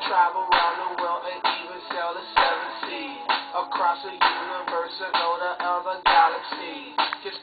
travel around the world and even sail the seven seas. Across the universe and know that